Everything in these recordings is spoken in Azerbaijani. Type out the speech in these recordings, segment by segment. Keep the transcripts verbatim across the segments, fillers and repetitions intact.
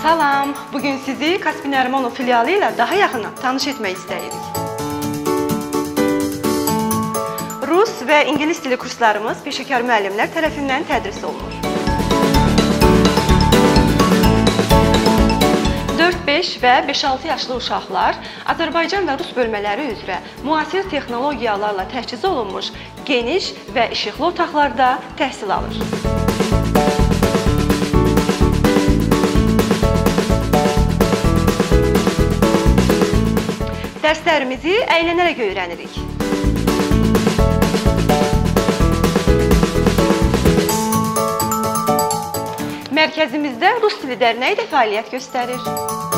Salam, bugün sizi Kaspin Nərimanov filialı ilə daha yaxından tanış etmək istəyirik. Rus və İngilis dili kurslarımız peşəkar müəllimlər tərəfindən tədris olunur. dörd beş və beş altı yaşlı uşaqlar Azərbaycan və Rus bölmələri üzrə müasir texnologiyalarla təchiz olunmuş geniş və işıqlı otaqlarda təhsil alır. Dərslərimizi əylənərək öyrənirik. Mərkəzimizdə Rus dili dərnəyi də fəaliyyət göstərir.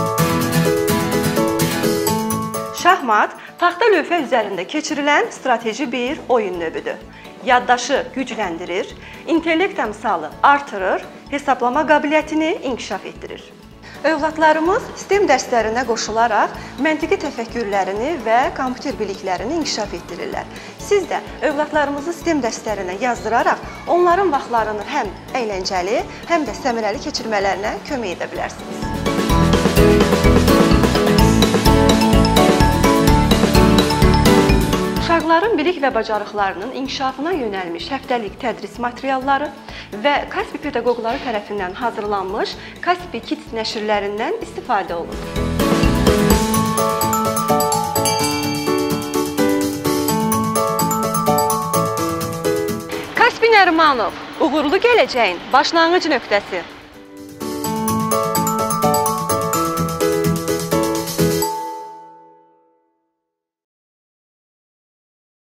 Şahmat, taxta lövhə üzərində keçirilən strateji bir oyun növüdür. Yaddaşı gücləndirir, intellekt əmsalı artırır, hesablama qabiliyyətini inkişaf etdirir. Övladlarımız STEM dərslərinə qoşularaq məntiqi təfəkkürlərini və kompüter biliklərini inkişaf etdirirlər. Siz də övladlarımızı STEM dərslərinə yazdıraraq onların vaxtlarını həm əyləncəli, həm də səmərəli keçirmələrinə kömək edə bilərsiniz. Uşaqların bilik və bacarıqlarının inkişafına yönəlmiş həftəlik tədris materialları və Kaspi pedaqoqları tərəfindən hazırlanmış Kaspi Kids nəşrlərindən istifadə olunur. Kaspin Nərimanov, uğurlu gələcəyin başlanğıc nöqtəsi.